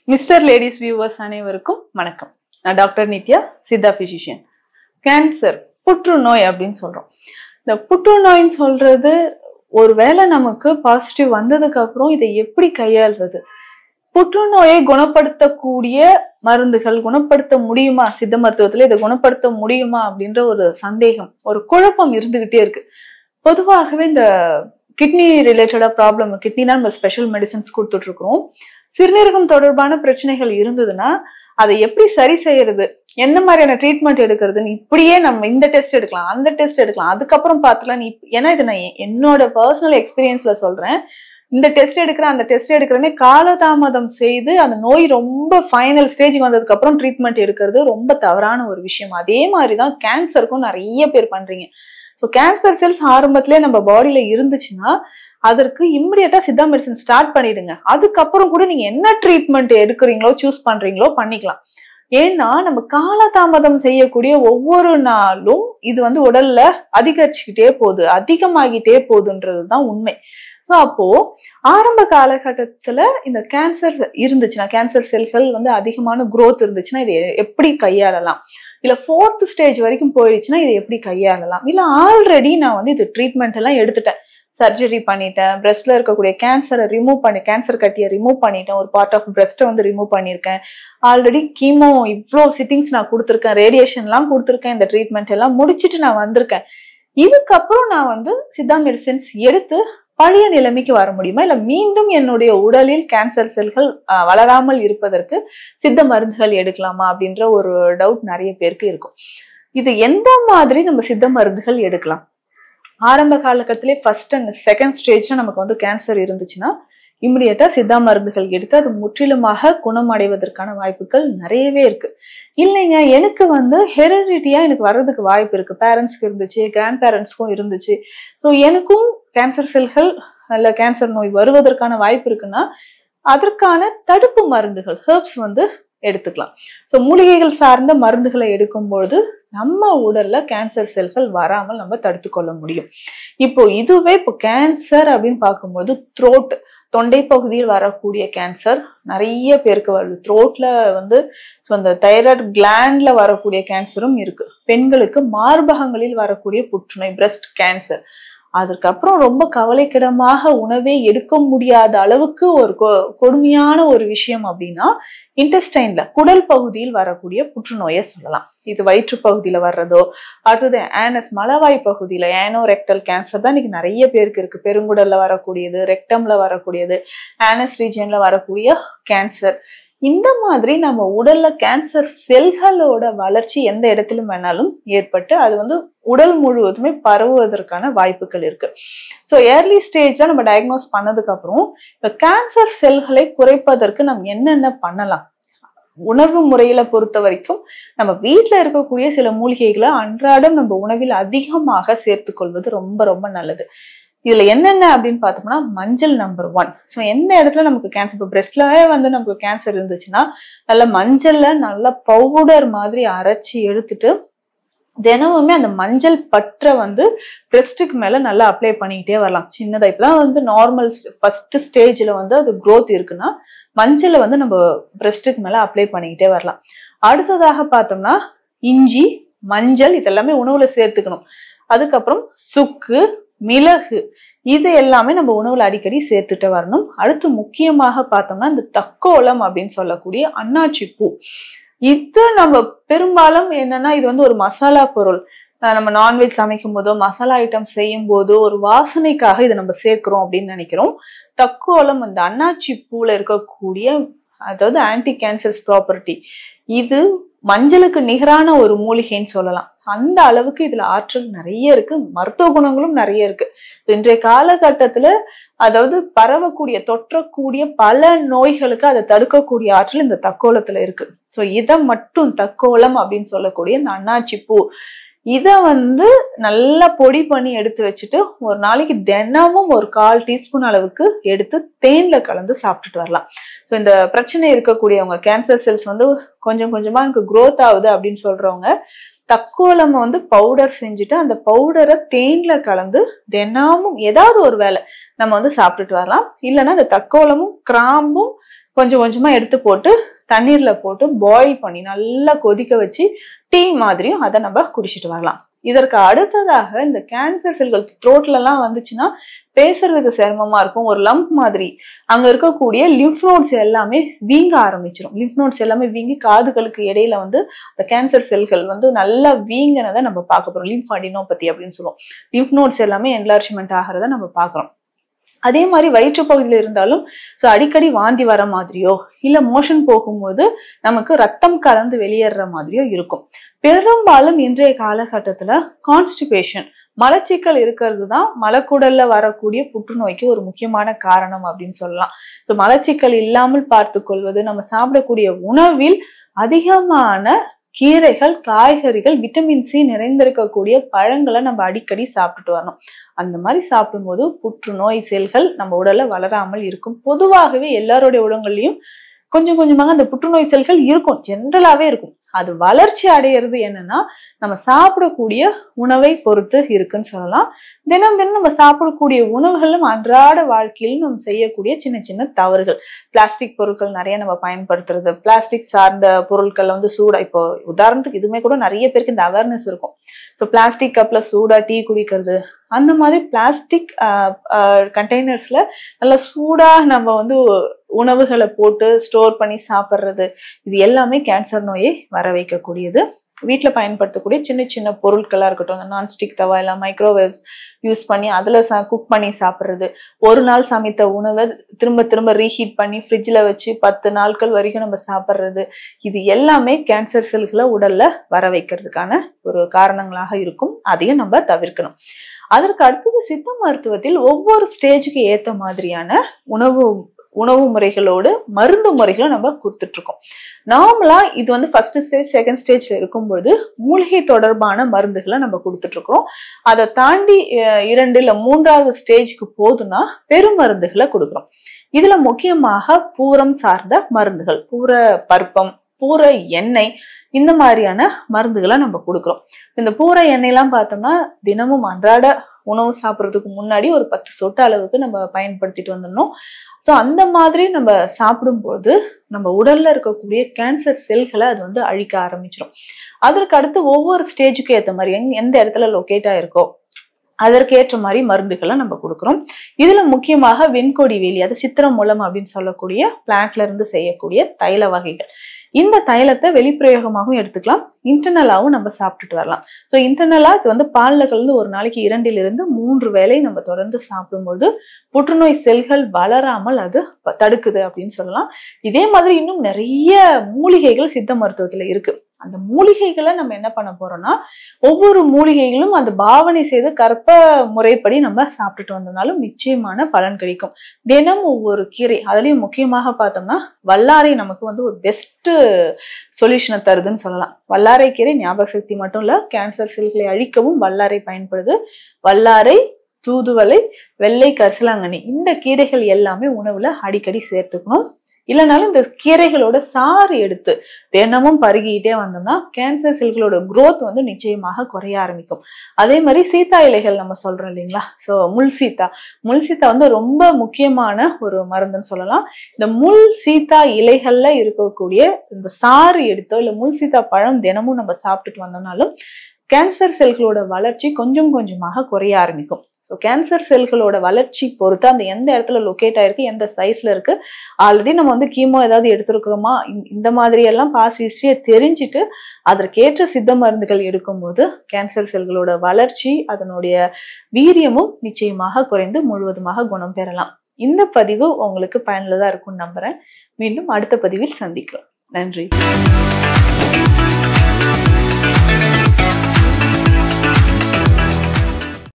Mister ladies viewers அனைவருக்கும் வணக்கம். நான் doctor Nithya, Siddha physician. Cancer, புற்றுநோய் அப்படின்னு சொல்றோம். இந்த புற்றுநோய்ன்னு சொல்றது ஒருவேளை நமக்கு பாசிட்டிவ் வந்ததுக்கு அப்புறம் இதை எப்படி கையாள்வது, புற்றுநோயை குணப்படுத்தக்கூடிய மருந்துகள் குணப்படுத்த முடியுமா, சித்த மருத்துவத்துல இதை குணப்படுத்த முடியுமா அப்படின்ற ஒரு சந்தேகம், ஒரு குழப்பம் இருந்துகிட்டே இருக்கு. பொதுவாகவே இந்த கிட்னி ரிலேட்டடா ப்ராப்ளம், கிட்னி தான் நம்ம ஸ்பெஷல் மெடிசன்ஸ் கொடுத்துட்டு இருக்கிறோம். சிறுநீரகம் தொடர்பான பிரச்சனைகள் இருந்ததுன்னா அதை எப்படி சரி செய்யறது, எந்த மாதிரியான ட்ரீட்மெண்ட் எடுக்கிறதுன்னு இப்படியே நம்ம இந்த டெஸ்ட் எடுக்கலாம், அந்த டெஸ்ட் எடுக்கலாம், அதுக்கப்புறம் பார்த்துக்கலாம். ஏன்னா இது நான் என்னோட பர்சனல் எக்ஸ்பீரியன்ஸ்ல சொல்றேன். இந்த டெஸ்ட் எடுக்கிறேன், அந்த டெஸ்ட் எடுக்கிறேன்னே காலதாமதம் செய்து அந்த நோய் ரொம்ப ஃபைனல் ஸ்டேஜுக்கு வந்ததுக்கு அப்புறம் ட்ரீட்மெண்ட் எடுக்கிறது ரொம்ப தவறான ஒரு விஷயம். அதே மாதிரிதான் கேன்சருக்கும் நிறைய பேர் பண்றீங்க. ஸோ கேன்சர் செல்ஸ் ஆரம்பத்திலே நம்ம பாடியில இருந்துச்சுன்னா அதற்கு இம்மிடியட்டா சித்தா மெடிசன் ஸ்டார்ட் பண்ணிடுங்க. அதுக்கப்புறம் கூட நீங்க என்ன ட்ரீட்மெண்ட் எடுக்கிறீங்களோ சூஸ் பண்றீங்களோ பண்ணிக்கலாம். ஏன்னா நம்ம காலதாமதம் செய்யக்கூடிய ஒவ்வொரு நாளும் இது உடல்ல அதிகரிச்சுக்கிட்டே போகுது, அதிகமாகிட்டே போகுதுன்றதுதான் உண்மை. ஸோ அப்போ ஆரம்ப காலகட்டத்துல இந்த கேன்சர் இருந்துச்சுன்னா, கேன்சர் செல்கள் அதிகமான குரோத் இருந்துச்சுன்னா இதை எப்படி கையாளலாம், இல்ல 4th ஸ்டேஜ் வரைக்கும் போயிடுச்சுன்னா இதை எப்படி கையாளலாம், இல்ல ஆல்ரெடி நான் இது ட்ரீட்மெண்ட் எல்லாம் எடுத்துட்டேன், சர்ஜரி பண்ணிட்டேன், பிரெஸ்ட்ல இருக்கக்கூடிய கேன்சரை கேன்சர் கட்டியை ரிமூவ் பண்ணிட்டேன், ஒரு பார்ட் ஆஃப் பிரெஸ்ட்டை ரிமூவ் பண்ணியிருக்கேன், ஆல்ரெடி கீமோ இவ்வளோ சிட்டிங்ஸ் நான் கொடுத்துருக்கேன், ரேடியேஷன் எல்லாம் கொடுத்துருக்கேன், இந்த ட்ரீட்மெண்ட் எல்லாம் முடிச்சுட்டு நான் வந்திருக்கேன், இதுக்கப்புறம் நான் சித்தா மெடிசின்ஸ் எடுத்து பழைய நிலைமைக்கு வர முடியுமா, இல்ல மீண்டும் என்னுடைய உடலில் கேன்சர் செல்கள் வளராமல் இருப்பதற்கு சித்த மருந்துகள் எடுக்கலாமா அப்படின்ற ஒரு டவுட் நிறைய பேருக்கு இருக்கும். இது எந்த மாதிரி நம்ம சித்த மருந்துகள் எடுக்கலாம்? ஆரம்ப காலகட்டத்திலே ஃபர்ஸ்ட் அண்ட் செகண்ட் ஸ்டேஜ்ல நமக்கு கேன்சர் இருந்துச்சுன்னா இம்மிடியட்டா சித்தா மருந்துகள் எடுத்து அது முற்றிலுமாக குணமடைவதற்கான வாய்ப்புகள் நிறையவே இருக்கு. இல்லைங்க எனக்கு ஹெரிடிட்டியா எனக்கு வர்றதுக்கு வாய்ப்பு இருக்கு, பேரண்ட்ஸ்க்கு இருந்துச்சு, கிராண்ட் பேரண்ட்ஸ்க்கும் இருந்துச்சு, ஸோ எனக்கும் கேன்சர் செல்கள் இல்ல கேன்சர் நோய் வருவதற்கான வாய்ப்பு இருக்குன்னா அதற்கான தடுப்பு மருந்துகள் ஹெர்ப்ஸ் எடுத்துக்கலாம். ஸோ மூலிகைகள் சார்ந்த மருந்துகளை எடுக்கும் பொழுது நம்ம உடல்ல கேன்சர் செல்கள் வராமல் நம்ம தடுத்து கொள்ள முடியும். இப்போ கேன்சர் அப்படின்னு பார்க்கும்போது த்ரோட், தொண்டை பகுதியில் வரக்கூடிய கேன்சர் நிறைய பேருக்கு வருது. த்ரோட்ல அந்த தைராய்டு கிளாண்ட்ல வரக்கூடிய கேன்சரும் இருக்கு. பெண்களுக்கு மார்பகங்களில் வரக்கூடிய புற்றுநோய், பிரெஸ்ட் கேன்சர், அதுக்கப்புறம் ரொம்ப கவலைக்கிடமாக உணவே எடுக்க முடியாத அளவுக்கு ஒரு கொடுமையான ஒரு விஷயம் அப்படின்னா இன்டெஸ்டைன்ல, குடல் பகுதியில் வரக்கூடிய புற்றுநோயை சொல்லலாம். இது வயிற்று பகுதியில வர்றதோ, அடுத்தது ஆனஸ், மலவாய் பகுதியில ஏனோரெக்டல் கேன்சர் தான் இன்னைக்கு நிறைய பேருக்கு இருக்கு. பெருங்குடல்ல வரக்கூடியது, ரெக்டம்ல வரக்கூடியது, ஆனஸ் ரீஜன்ல வரக்கூடிய கேன்சர். இந்த மாதிரி நம்ம உடல்ல கேன்சர் செல்களோட வளர்ச்சி எந்த இடத்திலும் வேணாலும் ஏற்பட்டு அது உடல் முழுவதுமே பரவுவதற்கான வாய்ப்புகள் இருக்கு. ஸோ ஏர்லி ஸ்டேஜ்ல நம்ம டயக்னோஸ் பண்ணதுக்கு அப்புறம் இந்த கேன்சர் செல்களை குறைப்பதற்கு நம்ம என்னென்ன பண்ணலாம்? உணவு முறையில பொறுத்த வரைக்கும் நம்ம வீட்டுல இருக்கக்கூடிய சில மூலிகைகளை அன்றாடம் நம்ம உணவில் அதிகமாக சேர்த்து கொள்வது ரொம்ப ரொம்ப நல்லது. இதுல என்னென்ன அப்படின்னு பார்த்தோம்னா மஞ்சள் நம்பர் 1. ஸோ எந்த இடத்துல நமக்கு கேன்சர், இப்போ பிரெஸ்ட்லவே நமக்கு கேன்சர் இருந்துச்சுன்னா நல்ல மஞ்சள்ல நல்ல பவுடர் மாதிரி அரைச்சி எடுத்துட்டு தினமுமே அந்த மஞ்சள் பற்றை பிரெஸ்டுக்கு மேல நல்லா அப்ளை பண்ணிக்கிட்டே வரலாம். சின்னதா இப்பதான் நார்மல் ஃபர்ஸ்ட் ஸ்டேஜ்ல அது குரோத் இருக்குன்னா மஞ்சளை நம்ம பிரெஸ்டுக்கு மேல அப்ளை பண்ணிக்கிட்டே வரலாம். அடுத்ததாக பார்த்தோம்னா இஞ்சி, மஞ்சள் இதெல்லாமே உணவுல சேர்த்துக்கணும். அதுக்கப்புறம் சுக்கு, மிளகு, இது எல்லாமே நம்ம உணவுல அடிக்கடி சேர்த்துட்டு வரணும். அடுத்து முக்கியமாக பார்த்தோம்னா இந்த தக்கோலம் அப்படின்னு சொல்லக்கூடிய அன்னாச்சி பூ, இது நம்ம பெரும்பாலும் என்னன்னா இது ஒரு மசாலா பொருள். நம்ம நான்வெஜ் சமைக்கும் போதோ மசாலா ஐட்டம் செய்யும் போதோ ஒரு வாசனைக்காக இதை நம்ம சேர்க்கிறோம் அப்படின்னு நினைக்கிறோம். தக்கோலம் அந்த அன்னாச்சி பூல இருக்கக்கூடிய அதாவது ஆன்டி கேன்சர்ஸ் ப்ராப்பர்ட்டி, இது மஞ்சளுக்கு நிகரான ஒரு மூலிகைன்னு சொல்லலாம். அந்த அளவுக்கு இதுல ஆற்றல் நிறைய இருக்கு, மருத்துவ குணங்களும் நிறைய இருக்கு. இன்றைய காலகட்டத்துல அதாவது பரவக்கூடிய தொற்றக்கூடிய பல நோய்களுக்கு அதை தடுக்கக்கூடிய ஆற்றல் இந்த தக்கோலத்துல இருக்கு. ஸோ இதை மட்டும் தக்கோலம் அப்படின்னு சொல்லக்கூடிய இந்த அன்னாச்சி பூ, இதை நல்லா பொடி பண்ணி எடுத்து வச்சுட்டு ஒரு நாளைக்கு தினமும் ஒரு 1/4 டீஸ்பூன் அளவுக்கு எடுத்து தேன்ல கலந்து சாப்பிட்டுட்டு வரலாம். ஸோ இந்த பிரச்சனை இருக்கக்கூடியவங்க, கேன்சர் செல்ஸ் கொஞ்சம் கொஞ்சமா எனக்கு குரோத் ஆகுது அப்படின்னு சொல்றவங்க தக்கோலம் பவுடர் செஞ்சுட்டு அந்த பவுடரை தேன்ல கலந்து தினமும் ஏதாவது ஒரு வேளை நம்ம சாப்பிட்டுட்டு வரலாம். இல்லைன்னா இந்த தக்கோலமும் கிராம்பும் கொஞ்சம் கொஞ்சமா எடுத்து போட்டு தண்ணீர்ல போட்டு பாயில் பண்ணி நல்லா கொதிக்க வச்சு டீ மாதிரியும் அதை நம்ம குடிச்சிட்டு வரலாம். இதற்கு அடுத்ததாக இந்த கேன்சர் செல்கள் த்ரோட்ல எல்லாம் வந்துச்சுன்னா பேசுறதுக்கு சிரமமா இருக்கும். ஒரு லம்ப் மாதிரி அங்க இருக்கக்கூடிய லிம்ஃப் நோட்ஸ் எல்லாமே வீங்க ஆரம்பிச்சிடும். லிம்ஃப் நோட்ஸ் எல்லாமே வீங்கி காதுகளுக்கு இடையில வந்து அந்த கேன்சர் செல்கள் வந்து நல்லா வீங்கினதை நம்ம பார்க்க போறோம். லிம்ஃபாடினோபதி அப்படின்னு சொல்லுவோம். லிம்ஃப் நோட்ஸ் எல்லாமே என்லார்ஜ்மெண்ட் ஆகிறத நம்ம பார்க்கிறோம். அதே மாதிரி வயிற்று பகுதியில இருந்தாலும் அடிக்கடி வாந்தி வர மாதிரியோ இல்ல மோஷன் போகும்போது நமக்கு ரத்தம் கலந்து வெளியேற மாதிரியோ இருக்கும். பெரும்பாலும் இன்றைய காலகட்டத்துல கான்ஸ்டிபேஷன் மலச்சிக்கல் இருக்கிறது தான் மலக்குடல்ல வரக்கூடிய புற்றுநோய்க்கு ஒரு முக்கியமான காரணம் அப்படின்னு சொல்லலாம். மலச்சிக்கல் இல்லாமல் பார்த்து கொள்வது, நம்ம சாப்பிடக்கூடிய உணவில் அதிகமான கீரைகள், காய்கறிகள், விட்டமின் சி நிறைந்திருக்கக்கூடிய பழங்களை நம்ம அடிக்கடி சாப்பிட்டுட்டு வரணும். அந்த மாதிரி சாப்பிடும்போது புற்றுநோய் செல்கள் நம்ம உடல்ல வளராமல் இருக்கும். பொதுவாகவே எல்லாருடைய உடம்புலயும் கொஞ்சம் கொஞ்சமாக அந்த புற்றுநோய் செல்கள் இருக்கும், ஜென்ரலாவே இருக்கும். அது வளர்ச்சி அடையிறது என்னன்னா நம்ம சாப்பிடக்கூடிய உணவை பொறுத்து இருக்குன்னு சொல்லலாம். தினம் தினம் நம்ம சாப்பிடக்கூடிய உணவுகளும் அன்றாட வாழ்க்கையிலும் நம்ம செய்யக்கூடிய சின்ன சின்ன தவறுகள். பிளாஸ்டிக் பொருட்கள் நிறைய நம்ம பயன்படுத்துறது, பிளாஸ்டிக் சார்ந்த பொருட்கள்ல வந்து சூடா, இப்போ உதாரணத்துக்கு இதுமே கூட நிறைய பேருக்கு இந்த அவேர்னஸ் இருக்கும். பிளாஸ்டிக் கப்ல சூடா டீ குடிக்கிறது, அந்த மாதிரி பிளாஸ்டிக் கண்டெய்னர்ஸ்ல நல்லா சூடா நம்ம வந்து உணவுகளை போட்டு ஸ்டோர் பண்ணி சாப்பிட்றது, இது எல்லாமே கேன்சர் நோயை வர வைக்கக்கூடியது. வீட்டுல பயன்படுத்தக்கூடிய சின்ன சின்ன பொருட்களா இருக்கட்டும், நான்ஸ்டிக் தவா இல்ல மைக்ரோவேவ்ஸ் யூஸ் பண்ணி அதுல குக் பண்ணி சாப்பிட்றது, ஒரு நாள் சமைத்த உணவை திரும்ப திரும்ப ரீஹீட் பண்ணி ஃப்ரிட்ஜ்ல வச்சு 10 நாட்கள் வரைக்கும் நம்ம சாப்பிட்றது, இது எல்லாமே கேன்சர் செல்களை உடல்ல வர வைக்கிறதுக்கான ஒரு காரணங்களாக இருக்கும். அதையும் நம்ம தவிர்க்கணும். அதற்கு அடுத்தது சித்த மருத்துவத்தில் ஒவ்வொரு ஸ்டேஜுக்கு ஏத்த மாதிரியான உணவு முறைகளோடு மருந்து முறைகளும் நம்ம கொடுத்துட்டு இருக்கோம். நார்மலா இது வந்து ஃபர்ஸ்ட் ஸ்டேஜ், செகண்ட் ஸ்டேஜ்ல இருக்கும்போது மூலிகை தொடர்பான மருந்துகளை நம்ம கொடுத்துட்டு இருக்கிறோம். அதை தாண்டி 2 இல்ல 3வது ஸ்டேஜ்க்கு போதுன்னா பெருமருந்துகளை கொடுக்குறோம். இதுல முக்கியமாக பூரம் சார்ந்த மருந்துகள், பூர பருப்பம், பூர எண்ணெய், இந்த மாதிரியான மருந்துகளை நம்ம கொடுக்குறோம். இந்த பூர எண்ணெய் எல்லாம் பார்த்தோம்னா தினமும் அன்றாட உணவு சாப்பிட்றதுக்கு முன்னாடி ஒரு 10 சொட்டு அளவுக்கு நம்ம பயன்படுத்திட்டு வந்துடணும். அந்த மாதிரி நம்ம சாப்பிடும்போது நம்ம உடல்ல இருக்கக்கூடிய கேன்சர் செல்களை அது வந்து அழிக்க ஆரம்பிச்சிடும். அதற்கு அடுத்து ஒவ்வொரு ஸ்டேஜுக்கு ஏற்ற மாதிரி எந்த இடத்துல லொக்கேட் ஆயிருக்கோ அதற்கு ஏற்ற மாதிரி மருந்துகளை நம்ம கொடுக்குறோம். இதுல முக்கியமாக வெண்கொடி வேலி, அது சித்திரம் மூலம் அப்படின்னு சொல்லக்கூடிய பிளான்ட்ல இருந்து செய்யக்கூடிய தைல வகைகள். இந்த தைலத்தை வெளிப்பிரயோகமாகவும் எடுத்துக்கலாம், இன்டர்னலாவும் நம்ம சாப்பிட்டுட்டு வரலாம். இன்டர்னலா இது வந்து பால்ல கலந்து ஒரு நாளைக்கு 2 to 3 வேளை நம்ம தொடர்ந்து சாப்பிடும்போது புற்றுநோய் செல்கள் வளராமல் அது தடுக்குது அப்படின்னு சொல்லலாம். இதே மாதிரி இன்னும் நிறைய மூலிகைகள் சித்த மருத்துவத்துல இருக்கு. அந்த மூலிகைகளை நம்ம என்ன பண்ண போறோம்னா ஒவ்வொரு மூலிகைகளும் அந்த பாவனை செய்து கற்ப முறைப்படி நம்ம சாப்பிட்டுட்டு வந்தோம்னாலும் நிச்சயமான பலன் கிடைக்கும். தினம் ஒவ்வொரு கீரை, அதுலயும் முக்கியமாக பார்த்தோம்னா வல்லாரை நமக்கு வந்து ஒரு பெஸ்ட் சொல்யூஷனை தருதுன்னு சொல்லலாம். வல்லாரை கீரை ஞாபக சக்தி மட்டும் இல்ல, கேன்சர் செல்களை அழிக்கவும் வல்லாரை பயன்படுது. வல்லாரை, தூதுவளை, வெள்ளை கரிசலாங்கண்ணி, இந்த கீரைகள் எல்லாமே உணவுல அடிக்கடி சேர்த்துக்கணும். இல்லைனாலும் இந்த கீரைகளோட சாறு எடுத்து தினமும் பருகிட்டே வந்தோம்னா கேன்சர் செல்களோட குரோத் வந்து நிச்சயமாக குறைய ஆரம்பிக்கும். அதே மாதிரி சீத்தா இலைகள் நம்ம சொல்றோம் இல்லைங்களா, முள் சீத்தா வந்து ரொம்ப முக்கியமான ஒரு மருந்துன்னு சொல்லலாம். இந்த முள் சீத்தா இலைகள்ல இருக்கக்கூடிய இந்த சாறு எடுத்தோ இல்ல முள் சீத்தா பழம் தினமும் நம்ம சாப்பிட்டுட்டு வந்தோம்னாலும் கேன்சர் செல்களோட வளர்ச்சி கொஞ்சம் கொஞ்சமாக குறைய ஆரம்பிக்கும். கேன்சர் செல்களோட வளர்ச்சி பொறுத்து அந்த எந்த இடத்துல லொக்கேட் ஆயிருக்கு, எந்த சைஸ்ல இருக்கு, ஆல்ரெடி நம்ம வந்து கீமோ ஏதாவது எடுத்திருக்கிறோமா, இந்த மாதிரி எல்லாம் பாஸ் ஹிஸ்டரியை தெரிஞ்சுட்டு அதற்கேற்ற சித்த மருந்துகள் எடுக்கும்போது கேன்சர் செல்களோட வளர்ச்சி, அதனுடைய வீரியமும் நிச்சயமாக குறைந்து முழுவதுமாக குணம் பெறலாம். இந்த பதிவு உங்களுக்கு பயனுள்ளதா இருக்கும்னு நம்புறேன். மீண்டும் அடுத்த பதிவில் சந்திக்கலாம். நன்றி.